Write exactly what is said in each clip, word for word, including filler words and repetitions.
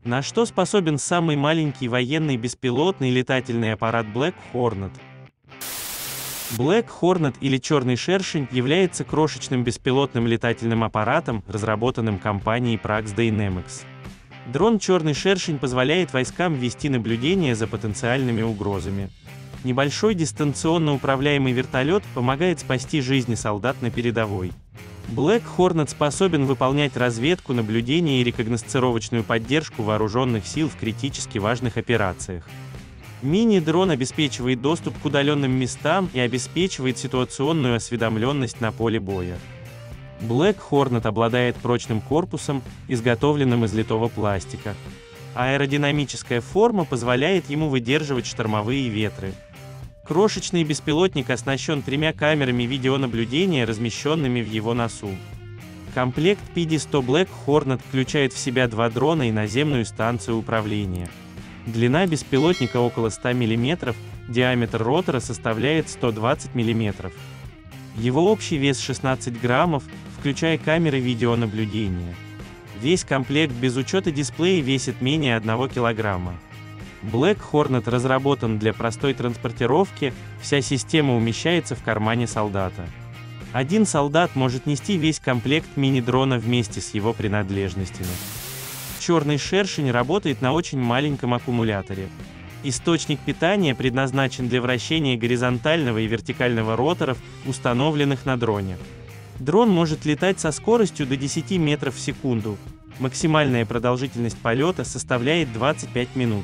На что способен самый маленький военный беспилотный летательный аппарат Black Hornet? Black Hornet или Черный шершень является крошечным беспилотным летательным аппаратом, разработанным компанией Prax Dynamics. Дрон «Черный шершень» позволяет войскам вести наблюдение за потенциальными угрозами. Небольшой дистанционно управляемый вертолет помогает спасти жизни солдат на передовой. Black Hornet способен выполнять разведку, наблюдение и рекогносцировочную поддержку вооруженных сил в критически важных операциях. Мини-дрон обеспечивает доступ к удаленным местам и обеспечивает ситуационную осведомленность на поле боя. Black Hornet обладает прочным корпусом, изготовленным из литого пластика. Аэродинамическая форма позволяет ему выдерживать штормовые ветры. Крошечный беспилотник оснащен тремя камерами видеонаблюдения, размещенными в его носу. Комплект пи ди сто Black Hornet включает в себя два дрона и наземную станцию управления. Длина беспилотника около ста миллиметров, диаметр ротора составляет сто двадцать миллиметров. Его общий вес шестнадцать граммов, включая камеры видеонаблюдения. Весь комплект без учета дисплея весит менее одного килограмма. Black Hornet разработан для простой транспортировки, вся система умещается в кармане солдата. Один солдат может нести весь комплект мини-дрона вместе с его принадлежностями. Черный шершень работает на очень маленьком аккумуляторе. Источник питания предназначен для вращения горизонтального и вертикального роторов, установленных на дроне. Дрон может летать со скоростью до десяти метров в секунду. Максимальная продолжительность полета составляет двадцать пять минут.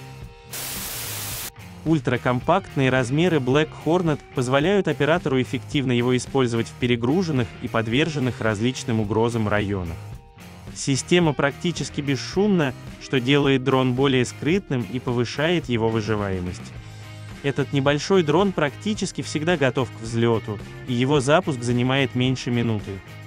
Ультракомпактные размеры Black Hornet позволяют оператору эффективно его использовать в перегруженных и подверженных различным угрозам районах. Система практически бесшумна, что делает дрон более скрытным и повышает его выживаемость. Этот небольшой дрон практически всегда готов к взлету, и его запуск занимает меньше минуты.